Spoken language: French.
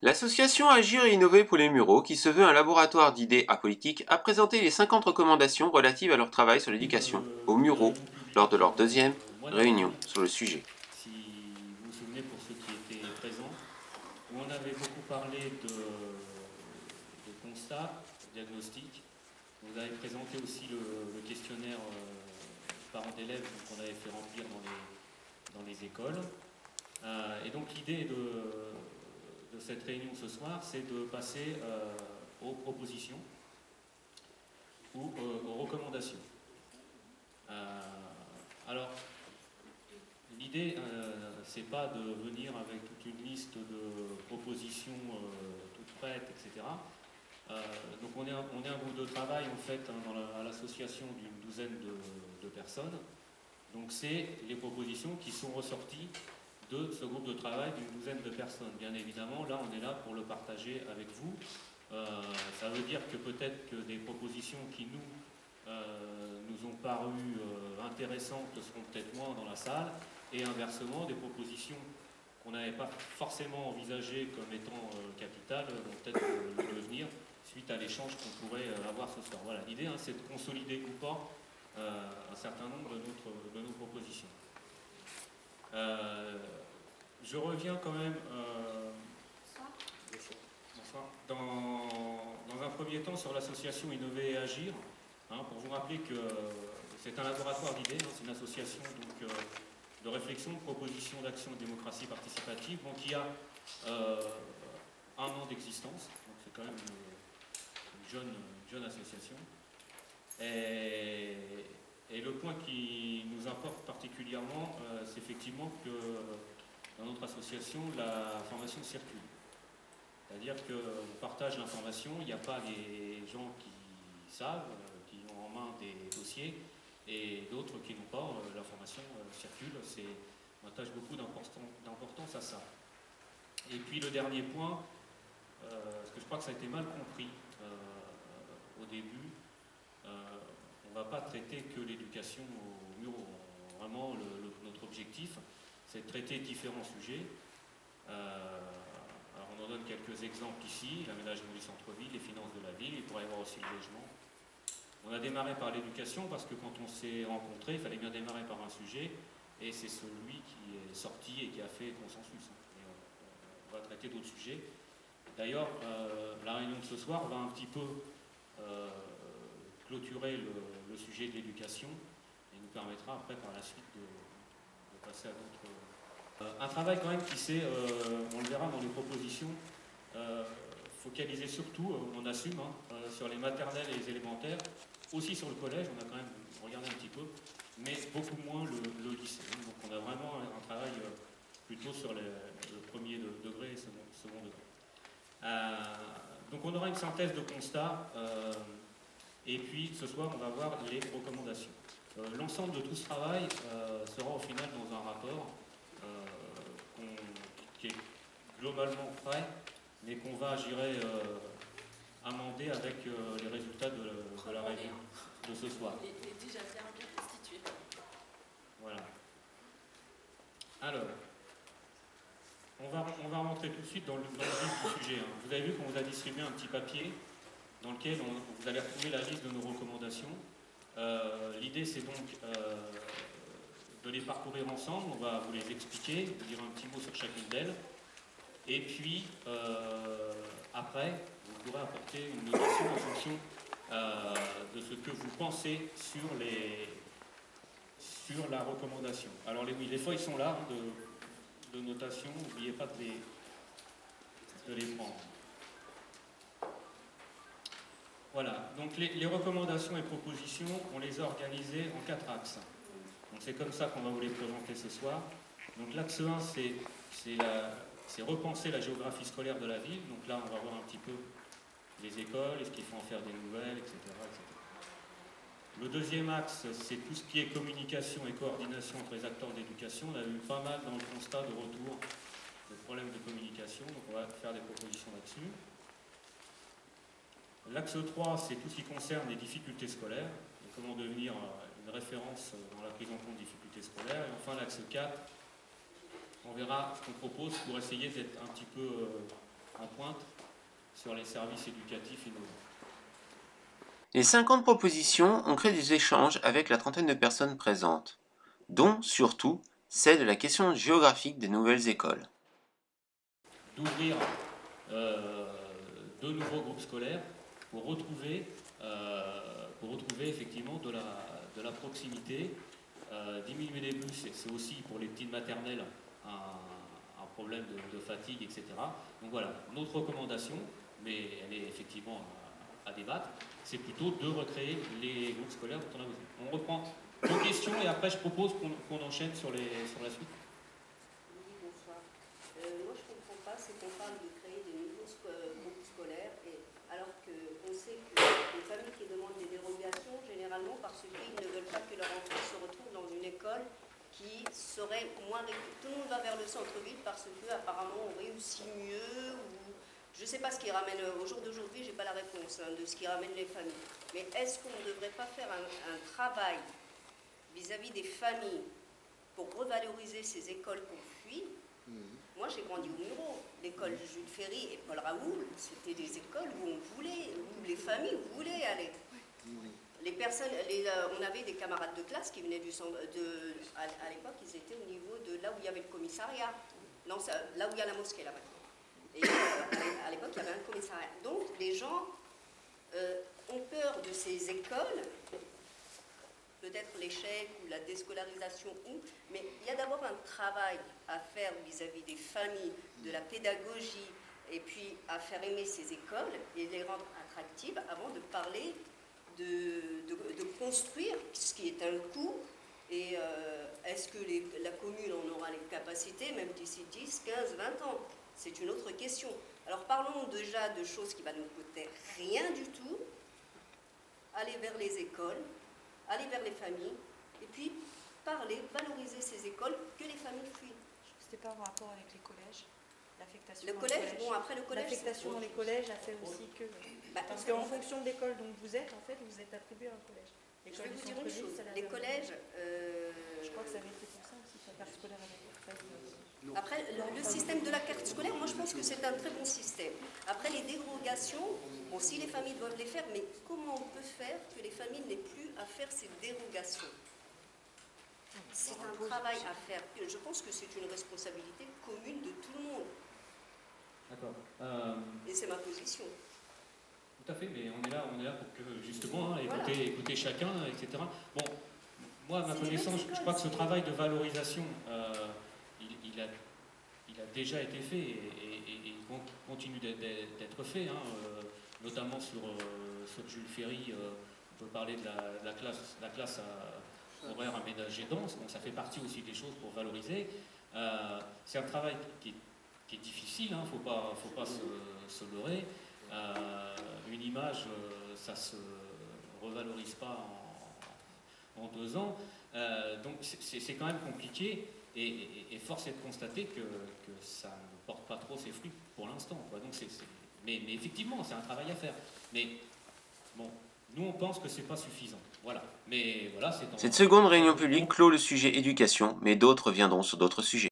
L'association Agir et Innover pour les Mureaux, qui se veut un laboratoire d'idées apolitiques, a présenté les 50 recommandations relatives à leur travail sur l'éducation aux De Mureaux réunion publique lors de leur deuxième mois réunion d'avril, sur le sujet. si vous vous souvenez pour ceux qui étaient présents, où on avait beaucoup parlé de constats, de diagnostics. Vous avez présenté aussi le questionnaire parents d'élèves qu'on avait fait remplir dans les écoles. Et donc l'idée de cette réunion ce soir, c'est de passer aux propositions ou aux recommandations. Alors, l'idée, c'est pas de venir avec toute une liste de propositions toutes prêtes, etc. Donc on est un groupe de travail en fait à l'association d'une douzaine de personnes. Donc c'est les propositions qui sont ressorties de ce groupe de travail d'une douzaine de personnes. Bien évidemment, là on est là pour le partager avec vous. Ça veut dire que peut-être que des propositions qui nous ont paru intéressantes seront peut-être moins dans la salle, et inversement, des propositions qu'on n'avait pas forcément envisagées comme étant capitales vont peut-être le devenir suite à l'échange qu'on pourrait avoir ce soir. Voilà, l'idée, c'est de consolider ou pas un certain nombre de nos propositions. Je reviens quand même dans un premier temps sur l'association Innover et Agir, pour vous rappeler que c'est un laboratoire d'idées, c'est une association donc, de réflexion, de proposition d'action de démocratie participative, qui a un an d'existence, donc c'est quand même une jeune association. Et le point qui nous importe particulièrement, c'est effectivement que dans notre association, la formation circule. C'est-à-dire qu'on partage l'information, il n'y a pas des gens qui savent, qui ont en main des dossiers, et d'autres qui n'ont pas. L'information circule, on attache beaucoup d'importance à ça. Et puis le dernier point, parce que je crois que ça a été mal compris au début, on ne va pas traiter que l'éducation au Mureaux. Vraiment, notre objectif, c'est de traiter différents sujets. Alors on en donne quelques exemples ici, l'aménagement du centre-ville, les finances de la ville, il pourrait y avoir aussi le logement. On a démarré par l'éducation parce que quand on s'est rencontrés, il fallait bien démarrer par un sujet, et c'est celui qui est sorti et qui a fait consensus. Et on va traiter d'autres sujets. D'ailleurs, la réunion de ce soir va un petit peu clôturer le sujet de l'éducation et nous permettra après par la suite de passer à d'autres. Un travail quand même qui s'est, on le verra dans les propositions, focalisé surtout, on assume, sur les maternelles et les élémentaires, aussi sur le collège, on a quand même regardé un petit peu, mais beaucoup moins le lycée. Donc on a vraiment un travail plutôt sur le premier degré et second degré. Donc on aura une synthèse de constat, et puis ce soir on va voir les recommandations. L'ensemble de tout ce travail sera au final dans un rapport qui est globalement prêt, mais qu'on va, je dirais, amender avec les résultats de la réunion de ce soir. Il est déjà bien constitué. Voilà. Alors, on va rentrer tout de suite dans le vif du sujet. Vous avez vu qu'on vous a distribué un petit papier dans lequel vous allez retrouver la liste de nos recommandations. L'idée, c'est donc de les parcourir ensemble. On va vous les expliquer, vous dire un petit mot sur chacune d'elles. Et puis, après, vous pourrez apporter une notation en fonction de ce que vous pensez sur la recommandation. Alors, les feuilles sont là de notation, n'oubliez pas de les prendre. Voilà, donc les recommandations et propositions, on les a organisées en 4 axes. Donc c'est comme ça qu'on va vous les présenter ce soir. Donc l'axe 1, c'est repenser la géographie scolaire de la ville. Donc là, on va voir un petit peu les écoles, est-ce qu'il faut en faire des nouvelles, etc., etc. Le deuxième axe, c'est tout ce qui est communication et coordination entre les acteurs d'éducation. On a eu pas mal dans le constat de retour de problèmes de communication, donc on va faire des propositions là-dessus. L'axe 3, c'est tout ce qui concerne les difficultés scolaires, et comment devenir une référence dans la prise en compte des difficultés scolaires. Et enfin, l'axe 4, on verra ce qu'on propose pour essayer d'être un petit peu en pointe sur les services éducatifs innovants. Les 50 propositions ont créé des échanges avec la trentaine de personnes présentes, dont surtout celle de la question géographique des nouvelles écoles. D'ouvrir de nouveaux groupes scolaires pour retrouver effectivement de la proximité. Diminuer les bus, c'est aussi pour les petites maternelles un problème de fatigue, etc. Donc voilà, notre recommandation, mais elle est effectivement à débattre, c'est plutôt de recréer les groupes scolaires dont on a besoin. On reprend deux questions et après je propose qu'on enchaîne sur la suite. Oui, bonsoir. Moi, je ne comprends pas, c'est qu'on parle de créer des nouveaux groupes scolaires, alors qu'on sait que les familles qui demandent des dérogations, généralement parce qu'ils ne veulent pas que leur enfant se retrouve dans une école qui serait moins... Tout le monde va vers le centre-ville parce qu'apparemment on réussit mieux, ou je ne sais pas ce qui ramène... Au jour d'aujourd'hui, je n'ai pas la réponse de ce qui ramène les familles. Mais est-ce qu'on ne devrait pas faire un travail vis-à-vis des familles pour revaloriser ces écoles qu'on fuit? Moi, j'ai grandi au Muro. L'école Jules Ferry et Paul Raoult, c'était des écoles où où les familles voulaient aller. Les personnes, on avait des camarades de classe qui venaient du centre. À l'époque, ils étaient au niveau de là où il y avait le commissariat. Non, là où il y a la mosquée, là maintenant. Et à l'époque, il y avait un commissariat. Donc, les gens ont peur de ces écoles. Peut-être l'échec ou la déscolarisation, mais il y a d'abord un travail à faire vis-à-vis des familles, de la pédagogie, et puis à faire aimer ces écoles et les rendre attractives avant de parler de construire, ce qui est un coût. Et est-ce que la commune en aura les capacités, même d'ici 10, 15, 20 ans? C'est une autre question. Alors parlons déjà de choses qui ne vont nous coûter rien du tout, aller vers les écoles, aller vers les familles, et puis parler, valoriser ces écoles que les familles fuient. C'était pas en rapport avec les collèges, l'affectation Le dans collège, les collèges. bon après le collège... L'affectation dans les collèges a fait aussi que... parce qu'en fonction de l'école dont vous êtes, en fait, vous êtes attribué à un collège. Je vais vous dire une chose, les collèges... Je crois que ça avait été pour ça aussi, la carte scolaire avec le Après, le système de la carte scolaire, moi je pense que c'est un très bon système. Après, les dérogations, bon, si les familles doivent les faire, mais comment on peut faire que les familles n'aient plus à faire ces dérogations? C'est un travail à faire. Je pense que c'est une responsabilité commune de tout le monde. D'accord. Et c'est ma position. Tout à fait, mais on est là pour que justement Voilà. écouter chacun, etc. Bon, moi, à ma C'est connaissance, des je crois que ce écoles, travail de valorisation, il a déjà été fait et il continue d'être fait, notamment sur Jules Ferry. On peut parler de la classe à horaire aménagé dense. Bon, ça fait partie aussi des choses pour valoriser. C'est un travail qui est difficile, faut pas se leurrer. Une image, ça se revalorise pas en 2 ans. Donc c'est quand même compliqué et force est de constater que ça ne porte pas trop ses fruits pour l'instant. Mais effectivement, c'est un travail à faire. Mais bon, nous on pense que c'est pas suffisant. Voilà. Mais voilà, Cette seconde réunion publique clôt le sujet éducation, mais d'autres viendront sur d'autres sujets.